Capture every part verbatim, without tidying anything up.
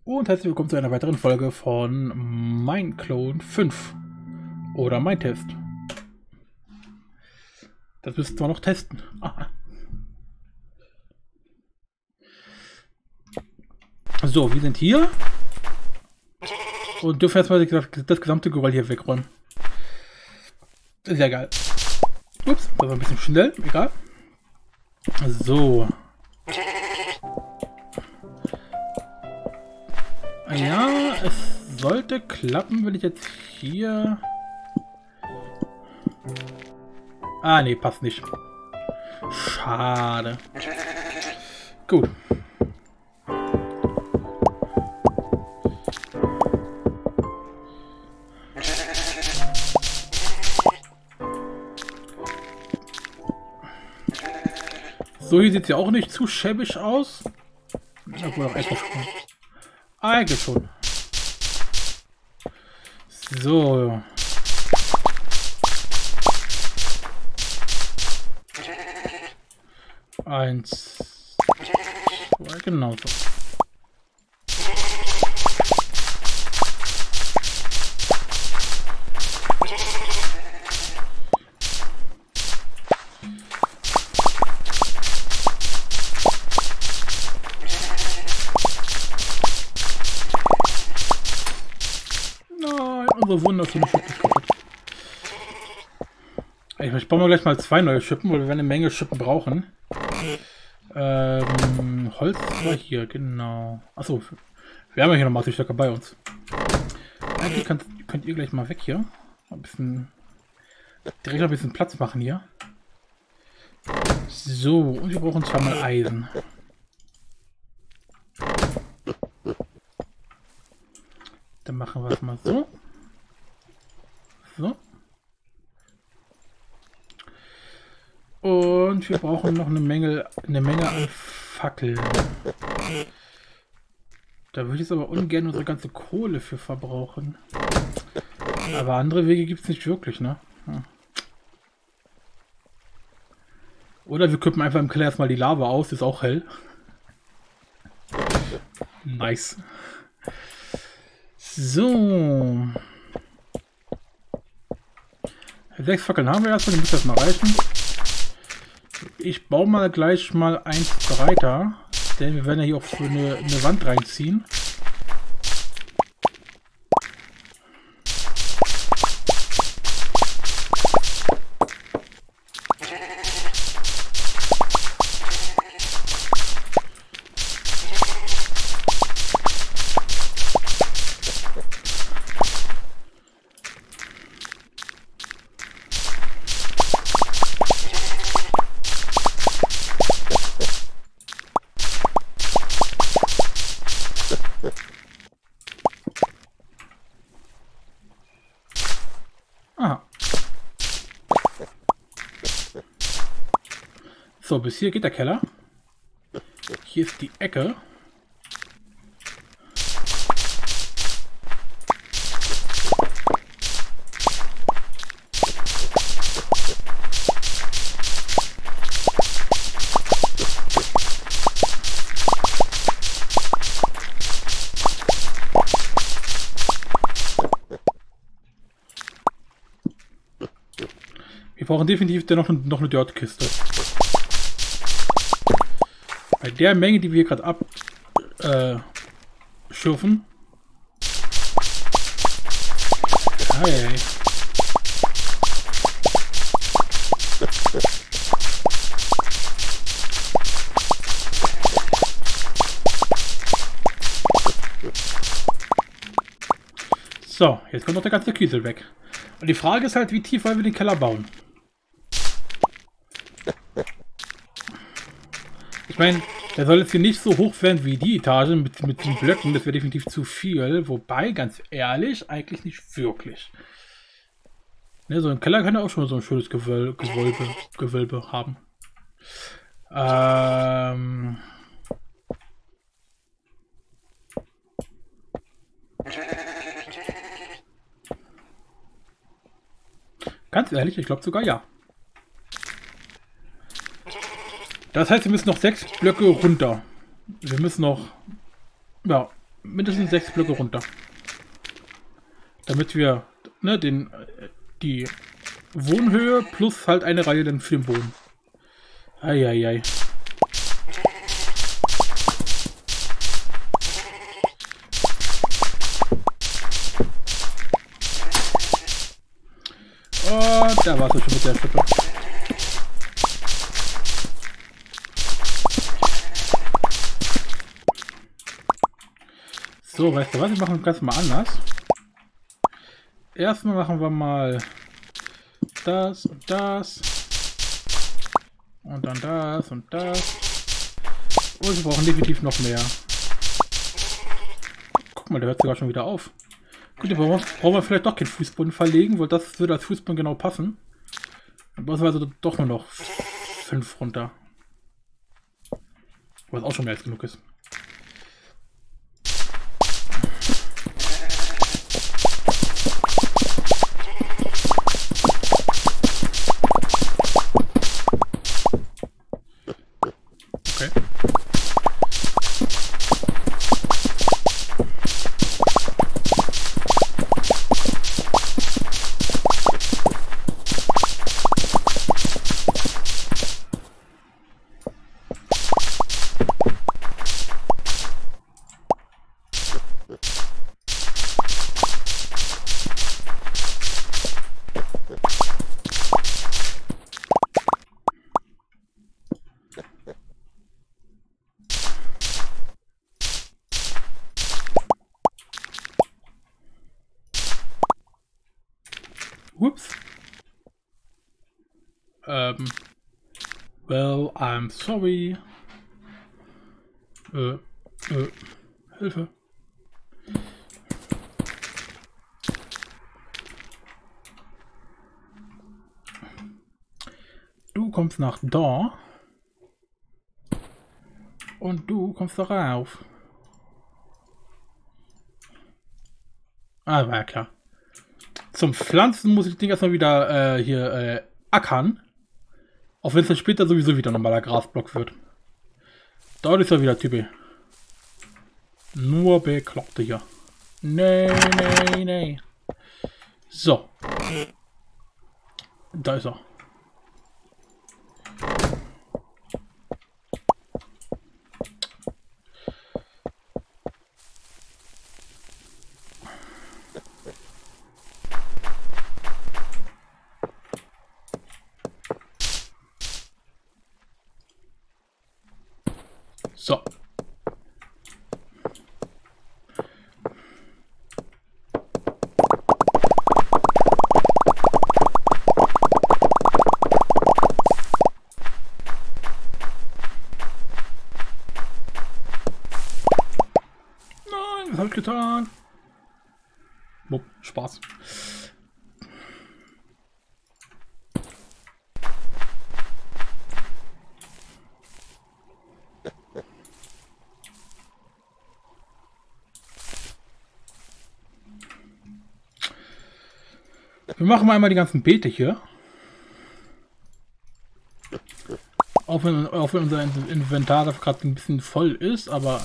Und herzlich willkommen zu einer weiteren Folge von Mineclone fünf oder Minetest. Das müssten wir noch testen. Aha. So, wir sind hier und dürfen erstmal das gesamte Geröll hier wegräumen. Sehr geil. Ups, das war ein bisschen schnell, egal. So. Ja, es sollte klappen, wenn ich jetzt hier... Ah, nee, passt nicht. Schade. Gut. So, hier sieht es ja auch nicht zu schäbig aus. Obwohl auch eigentlich schon. Eigentlich schon. So. Eins. Zwei, genau so. Unsere wunderschöne Schippe ist kaputt. Ich, ich baue mal gleich mal zwei neue Schippen, weil wir werden eine Menge Schippen brauchen. Ähm, Holz war hier, genau. Achso, wir haben ja hier noch Maßstöcker bei uns. Eigentlich könnt, könnt ihr gleich mal weg hier. Ein bisschen, direkt ein bisschen Platz machen hier. So, und wir brauchen zweimal Eisen. Dann machen wir es mal so. So. Und wir brauchen noch eine Menge, eine Menge an Fackeln. Da würde ich jetzt aber ungern unsere ganze Kohle für verbrauchen. Aber andere Wege gibt es nicht wirklich, ne? Hm. Oder wir kippen einfach im Keller erstmal die Lava aus, ist auch hell. Nice. So. Sechs Fackeln haben wir erstmal, die müssen das mal reichen. Ich baue mal gleich mal eins breiter, denn wir werden ja hier auch für eine, eine Wand reinziehen. So, bis hier geht der Keller. Hier ist die Ecke. Wir brauchen definitiv noch, noch eine Dirtkiste. Bei der Menge, die wir gerade abschürfen. Äh, hey. So, jetzt kommt noch der ganze Kiesel weg. Und die Frage ist halt, wie tief wollen wir den Keller bauen? Ich meine, der soll jetzt hier nicht so hoch werden wie die Etage mit, mit den Blöcken. Das wäre definitiv zu viel. Wobei, ganz ehrlich, eigentlich nicht wirklich. Ne, so ein Keller kann ja auch schon so ein schönes Gewölbe, Gewölbe, Gewölbe haben. Ähm... Ganz ehrlich, ich glaube sogar ja. Das heißt, wir müssen noch sechs Blöcke runter. Wir müssen noch ja, mindestens sechs Blöcke runter. Damit wir ne, den, die Wohnhöhe plus halt eine Reihe dann für den Boden. Eieiei. Oh, da war es schon mit der Schippe. So, weißt du was? Ich mache das Ganze mal anders. Erstmal machen wir mal das und das. Und dann das und das. Und wir brauchen definitiv noch mehr. Guck mal, der hört sogar schon wieder auf. Gut, jetzt brauchen wir vielleicht doch keinen Fußboden verlegen, weil das würde als Fußboden genau passen. Dann brauchen wir also doch nur noch fünf runter. Was auch schon mehr als genug ist. Okay. Whoops. Um, well, I'm sorry. Äh, äh, Hilfe. Du kommst nach da. Und du kommst darauf. Ah, war ja klar. Zum Pflanzen muss ich das Ding erstmal wieder äh, hier äh, ackern. Auch wenn es dann später sowieso wieder ein normaler Grasblock wird. Dort ist ja wieder Typi. Nur Bekloppte hier. Nee, nee, nee. So. Da ist er. So. Nein, was hab ich getan? Wupp, Spaß. Wir machen mal einmal die ganzen Beete hier. Auch wenn, auch wenn unser Inventar gerade ein bisschen voll ist, aber...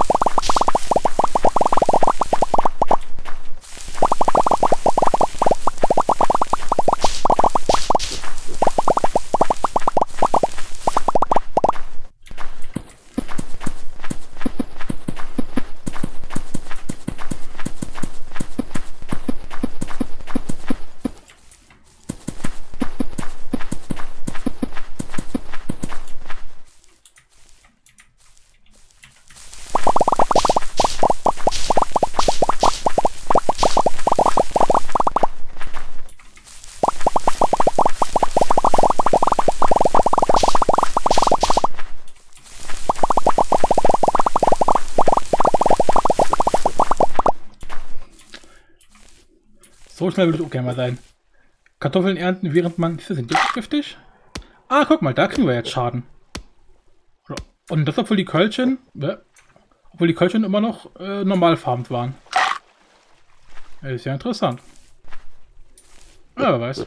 So schnell würde ich auch gerne mal sein. Kartoffeln ernten, während man... Sind die giftig? Ah, guck mal, da kriegen wir jetzt Schaden. Und das, obwohl die Kölchen... Ja, obwohl die Kölchen immer noch äh, normal farmt waren. Das ist ja interessant. Ja, wer weiß.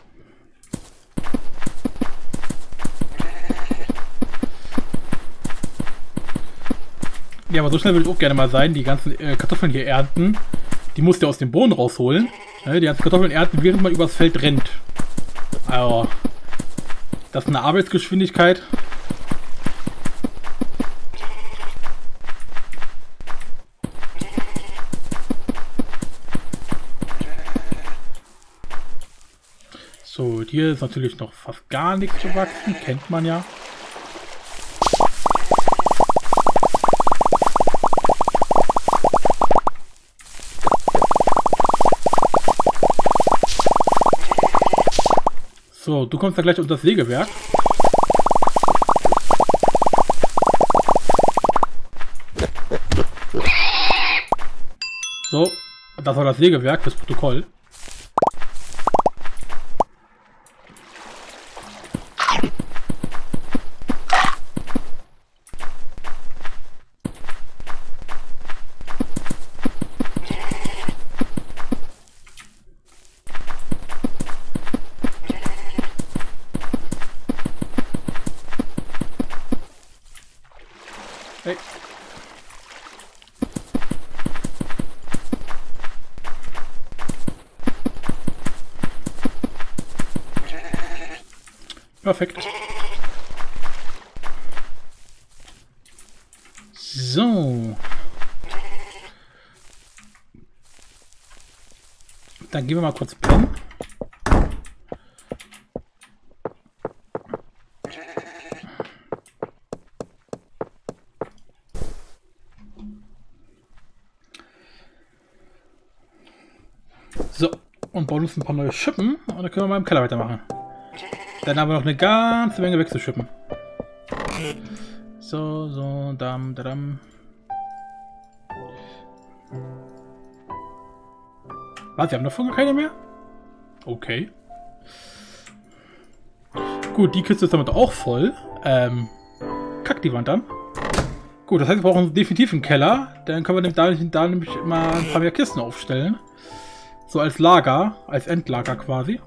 Ja, aber so schnell würde ich auch gerne mal sein, die ganzen äh, Kartoffeln hier ernten. Die musst du aus dem Boden rausholen. Ne? Die ganzen Kartoffeln ernten, während man übers Feld rennt. Also, das ist eine Arbeitsgeschwindigkeit. So, hier ist natürlich noch fast gar nichts zu wachsen, kennt man ja. So, du kommst dann gleich unter das Sägewerk. So, das war das Sägewerk fürs Protokoll. Hey. Perfekt. So. Dann gehen wir mal kurz pennen. So, und bauen uns ein paar neue Schippen und dann können wir mal im Keller weitermachen. Dann haben wir noch eine ganze Menge wegzuschippen. So, so, dam, dam. Was, wir haben davon gar keine mehr? Okay. Gut, die Kiste ist damit auch voll. Ähm, kack die Wand an. Gut, das heißt, wir brauchen definitiv einen Keller. Dann können wir da, da nämlich mal ein paar mehr Kisten aufstellen. So als Lager, als Endlager quasi.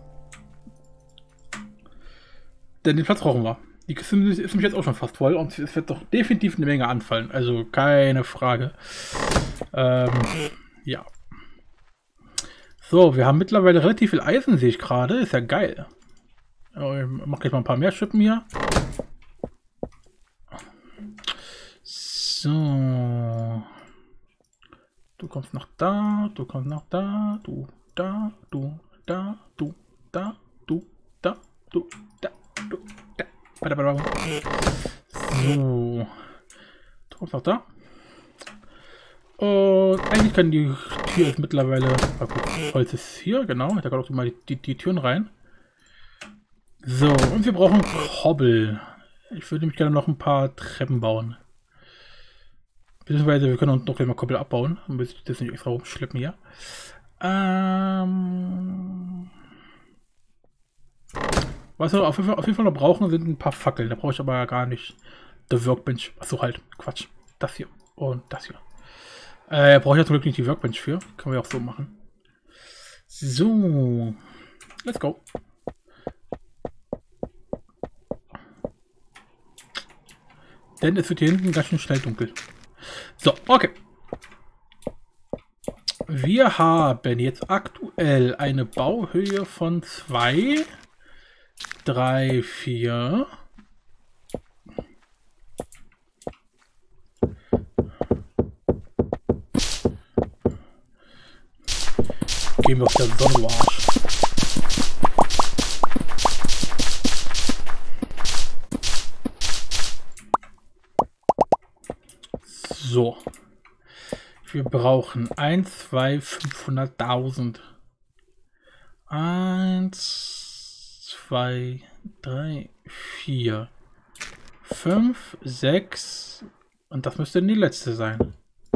Denn den Platz brauchen wir. Die Kiste ist nämlich jetzt auch schon fast voll und es wird doch definitiv eine Menge anfallen. Also keine Frage. Ähm, ja. So, wir haben mittlerweile relativ viel Eisen, sehe ich gerade. Ist ja geil. Ich mach gleich mal ein paar mehr Schippen hier. So. Du kommst nach da, du kommst nach da, du da, du da, du da, du da, du da, du da. So. Du kommst nach da. Und eigentlich können die Tür ist mittlerweile. Holz ist hier, genau. Da kann auch mal die, die, die Türen rein. So, und wir brauchen Kobbel. Ich würde nämlich gerne noch ein paar Treppen bauen. Beziehungsweise wir können uns noch mal Koppel abbauen. Dann muss ich das nicht extra rumschleppen hier. Ähm Was wir auf jeden, Fall, auf jeden Fall noch brauchen, sind ein paar Fackeln. Da brauche ich aber gar nicht The Workbench. Achso, halt. Quatsch. Das hier. Und das hier. Äh, brauche ich ja zum Glück nicht die Workbench für. Können wir auch so machen. So. Let's go. Denn es wird hier hinten ganz schön schnell dunkel. So, okay. Wir haben jetzt aktuell eine Bauhöhe von zwei, drei, vier. Gehen wir auf der Sonnenwasch. So. Wir brauchen eins, zwei, fünfhunderttausend. eins, zwei, drei, vier, fünf, sechs. Und das müsste die letzte sein.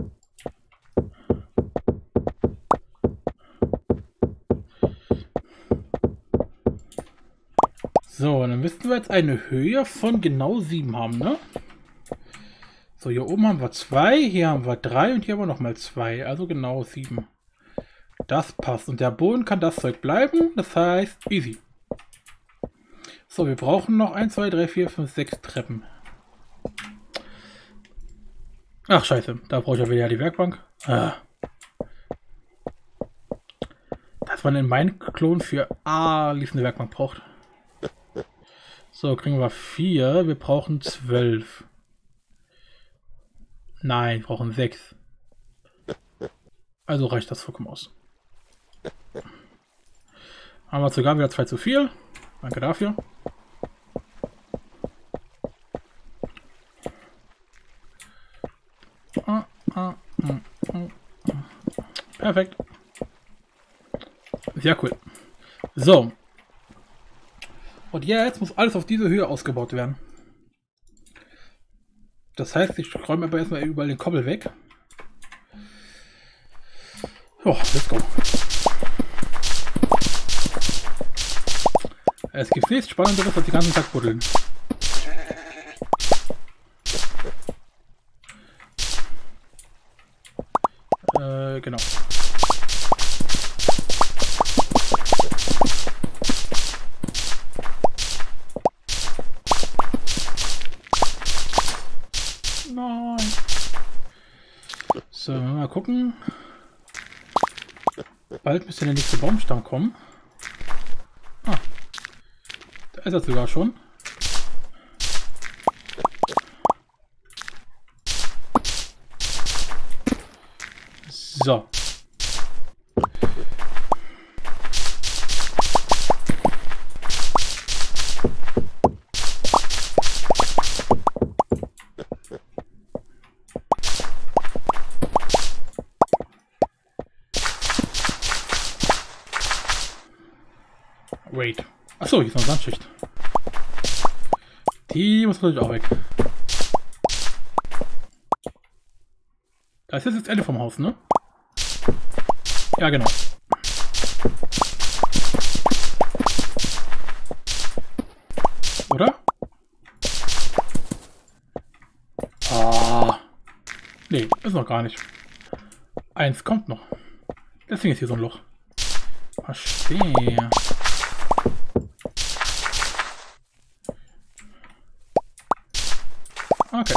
So, dann müssten wir jetzt eine Höhe von genau sieben haben, ne? So, hier oben haben wir zwei, hier haben wir drei und hier haben wir nochmal zwei, also genau sieben. Das passt und der Boden kann das Zeug bleiben, das heißt easy. So, wir brauchen noch eins, zwei, drei, vier, fünf, sechs Treppen. Ach, scheiße. Da brauche ich ja wieder die Werkbank. Ah. Dass man in meinen Klon für A lief eine Werkbank braucht. So, kriegen wir vier. Wir brauchen zwölf. Nein, wir brauchen sechs. Also reicht das vollkommen aus. Haben wir sogar wieder zwei zu viel. Danke dafür. Ah, ah, ah, ah. Perfekt. Sehr cool. So. Und jetzt muss alles auf diese Höhe ausgebaut werden. Das heißt, ich räume aber erstmal überall den Koppel weg. Oh, let's go. Es gibt nichts Spannenderes als den ganzen Tag buddeln. Äh, genau. Nein. So, mal gucken. Bald müsste der nächste Baumstamm kommen. Ah. Da ist er sogar schon. So. Wait. Achso, hier ist noch eine Sandschicht. Die muss natürlich auch weg. Das ist jetzt das Ende vom Haus, ne? Ja, genau. Oder? Ah. Nee, ist noch gar nicht. Eins kommt noch. Deswegen ist hier so ein Loch. Verstehe. Okay.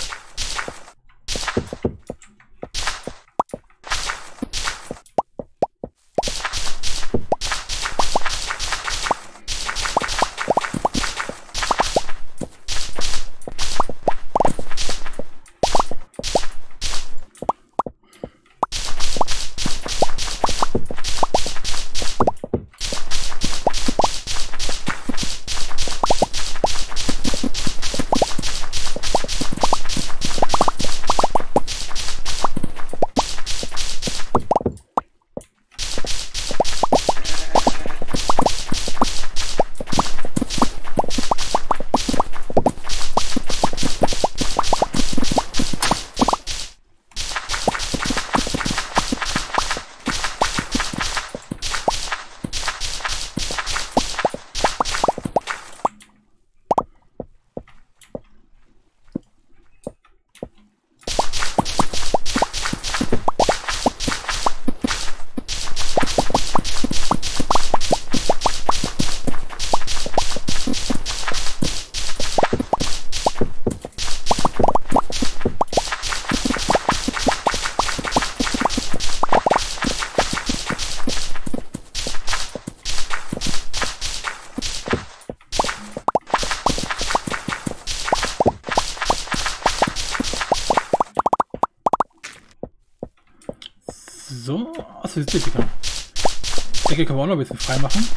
So, achso, jetzt die Ecke. Die Ecke können wir auch noch ein bisschen frei machen.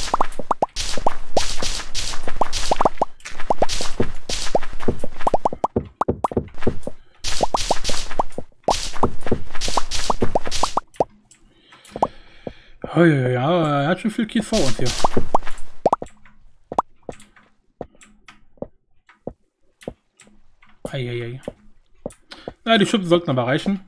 Oh, ja, ja, er hat schon viel Kies vor uns hier. Eieiei. Na, die Schippen sollten aber reichen.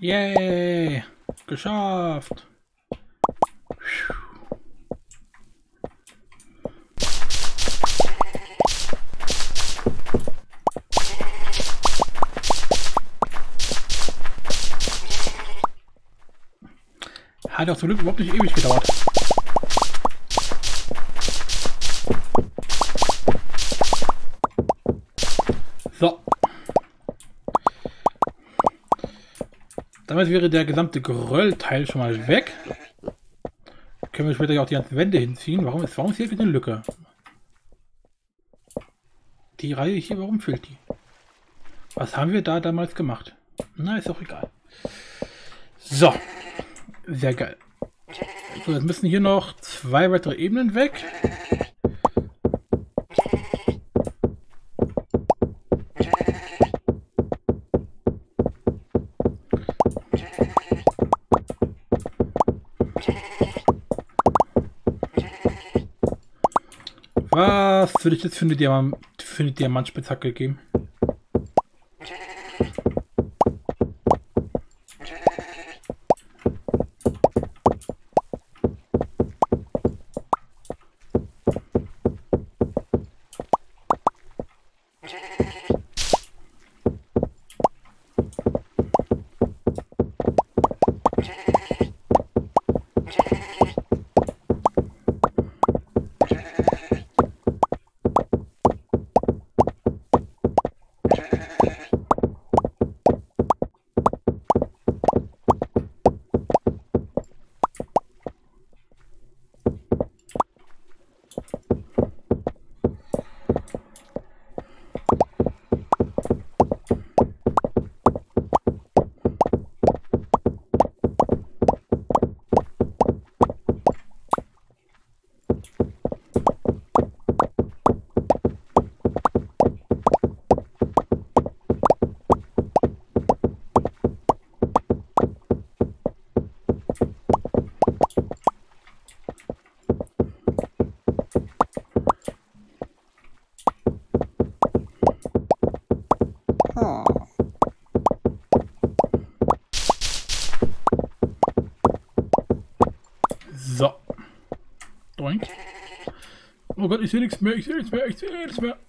Yay! Geschafft! Hat auch zum Glück überhaupt nicht ewig gedauert. So. Damit wäre der gesamte Geröllteil schon mal weg. Können wir später ja auch die ganzen Wände hinziehen. Warum ist, warum ist hier wieder eine Lücke? Die Reihe hier, warum fehlt die? Was haben wir da damals gemacht? Na, ist auch egal. So. Sehr geil. So, jetzt müssen hier noch zwei weitere Ebenen weg. Was würde ich jetzt für eine, Diamant, für eine Diamantspitzhacke geben? So. Doink. Oh Gott, ich sehe nichts mehr, ich sehe nichts mehr, ich sehe nichts mehr.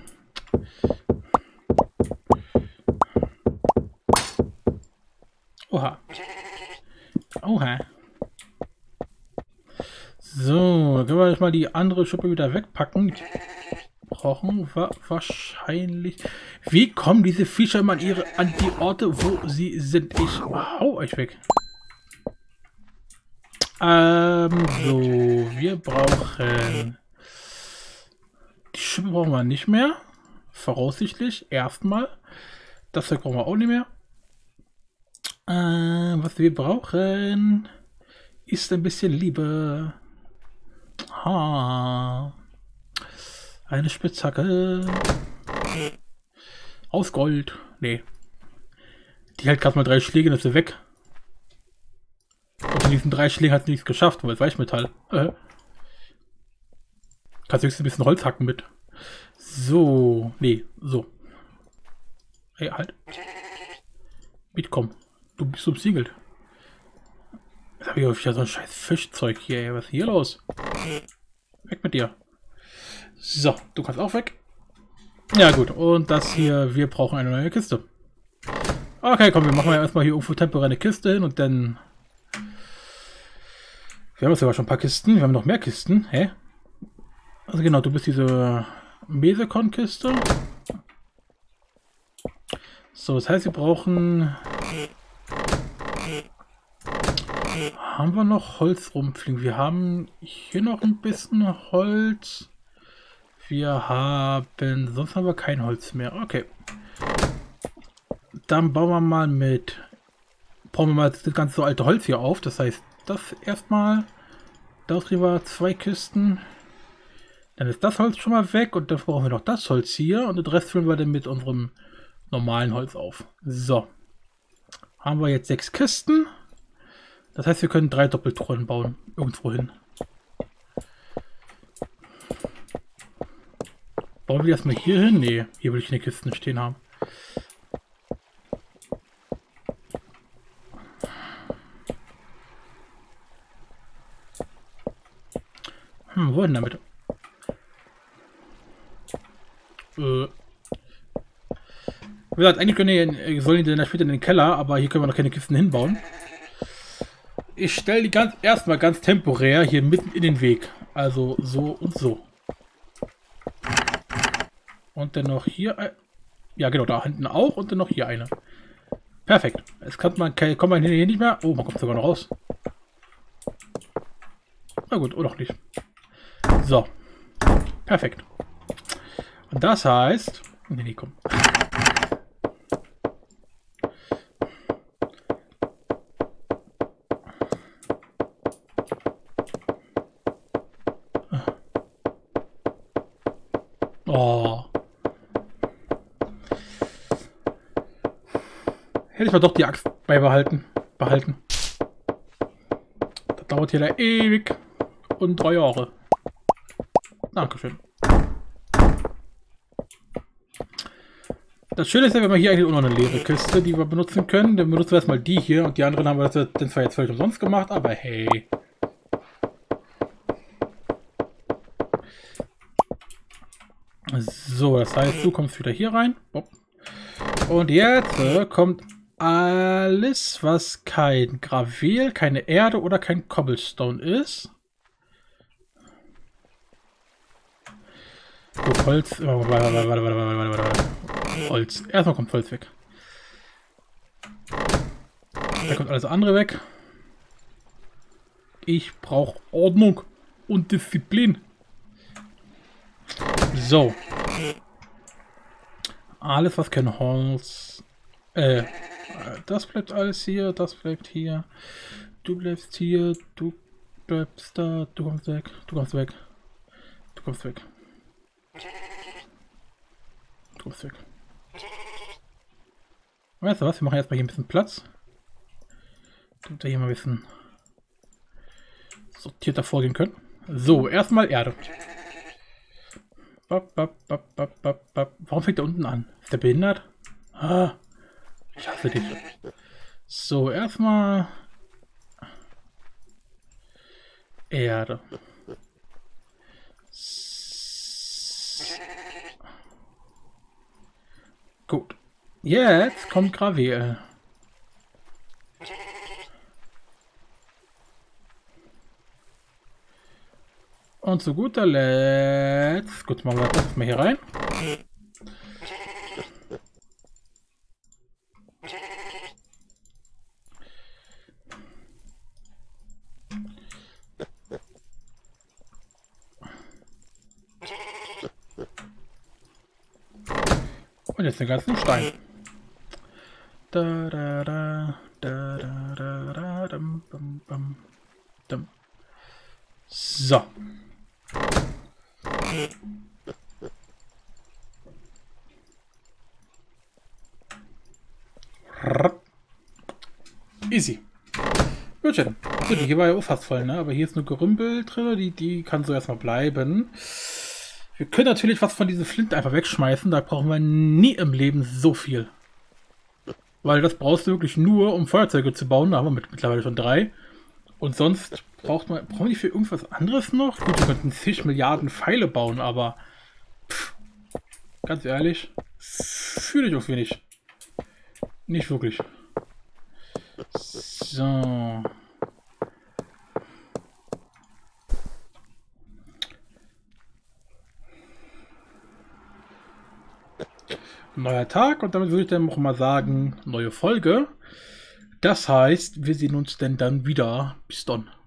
Oha. Oha. So, können wir jetzt mal die andere Schuppe wieder wegpacken. Brauchen wir wahrscheinlich. Wie kommen diese Viecher immer an, ihre, an die Orte, wo sie sind? Ich hau euch weg. Ähm, so, wir brauchen. Die Schippe brauchen wir nicht mehr. Voraussichtlich, erstmal. Das hier brauchen wir auch nicht mehr. Äh, was wir brauchen, ist ein bisschen Liebe. Ha. Eine Spitzhacke. Aus Gold. Nee. Die hält gerade mal drei Schläge und ist sie weg. Und in diesen drei Schlägen hat sie nichts geschafft, weil es Weichmetall. Äh. Kannst höchstens ein bisschen Holz hacken mit. So. Nee, so. Hey, halt. Mitkommen. Du bist umsingelt. Jetzt habe ich auch wieder so ein scheiß Fischzeug hier. Ey. Was ist hier los? Weg mit dir. So, du kannst auch weg. Ja gut, und das hier, wir brauchen eine neue Kiste. Okay, komm, wir machen ja erstmal hier irgendwo temporär eine Kiste hin und dann... Wir haben jetzt sogar schon ein paar Kisten, wir haben noch mehr Kisten. Hä? Also genau, du bist diese Mesekon-Kiste. So, das heißt, wir brauchen... Haben wir noch Holz rumfliegen? Wir haben hier noch ein bisschen Holz. Wir haben... Sonst haben wir kein Holz mehr. Okay. Dann bauen wir mal mit... Bauen wir mal das ganze alte Holz hier auf. Das heißt, das erstmal. Da kriegen wir zwei Kisten. Dann ist das Holz schon mal weg. Und dann brauchen wir noch das Holz hier. Und den Rest füllen wir dann mit unserem normalen Holz auf. So. Haben wir jetzt sechs Kisten. Das heißt, wir können drei Doppeltruhen bauen. Irgendwo hin. Bauen wir erstmal hier hin? Nee, hier will ich eine Kiste stehen haben. Hm, wo denn damit? Äh. Wie gesagt, eigentlich können die, sollen die dann später in den Keller, aber hier können wir noch keine Kisten hinbauen. Ich stelle die ganz erstmal ganz temporär hier mitten in den Weg. Also so und so. Und dann noch hier ein. Ja genau, da hinten auch und dann noch hier eine. Perfekt. Jetzt kann man, kommt man hier nicht mehr. Oh, man kommt sogar noch raus. Na gut, oder auch nicht. So. Perfekt. Und das heißt. Nee, nee, komm. Oh. Hätte ich mal doch die Axt beibehalten. Behalten. Das dauert hier da ewig. Und drei Jahre. Dankeschön. Das Schöne ist ja, wir haben hier eigentlich auch noch eine leere Kiste, die wir benutzen können. Dann benutzen wir erstmal die hier und die anderen haben wir das dann zwar jetzt völlig umsonst gemacht, aber hey. So, das heißt, du kommst wieder hier rein. Und jetzt äh, kommt alles, was kein Gravel, keine Erde oder kein Cobblestone ist. Gut, Holz. Oh, warte, warte, warte, warte, warte, warte, warte. Holz. Erstmal kommt Holz weg. Da kommt alles andere weg. Ich brauche Ordnung und Disziplin. So. Alles, was kein Holz. Äh, das bleibt alles hier, das bleibt hier. Du bleibst hier, du bleibst da, du kommst weg, du kommst weg. Du kommst weg. Du kommst weg. Weißt du was? Wir machen erstmal hier ein bisschen Platz. Damit wir hier mal ein bisschen sortierter vorgehen können. So, erstmal Erde. Bap, bap, bap, bap, bap, bap. Warum fängt er unten an? Ist der behindert? Ah, ich hasse dich. So, erstmal Erde. Gut. Jetzt kommt Gravel. Und zu guter Letzt, gut, machen wir das mal hier rein. Und jetzt den ganzen Stein. Da, da, da, da, da, da, da, dum, dum, dum, dum. So. Easy. Gut, schön. So, die hier war ja auch fast voll, ne? Aber hier ist nur Gerümpel drin, die, die kann so erstmal bleiben. Wir können natürlich was von diesen Flint einfach wegschmeißen, da brauchen wir nie im Leben so viel. Weil das brauchst du wirklich nur, um Feuerzeuge zu bauen, da haben wir mit, mittlerweile schon drei. Und sonst braucht man, brauchen die für irgendwas anderes noch? Gut, wir könnten zig Milliarden Pfeile bauen, aber pff, ganz ehrlich, fühle ich irgendwie nicht. Nicht wirklich. So. Neuer Tag und damit würde ich dann auch mal sagen, neue Folge. Das heißt, wir sehen uns denn dann wieder. Bis dann.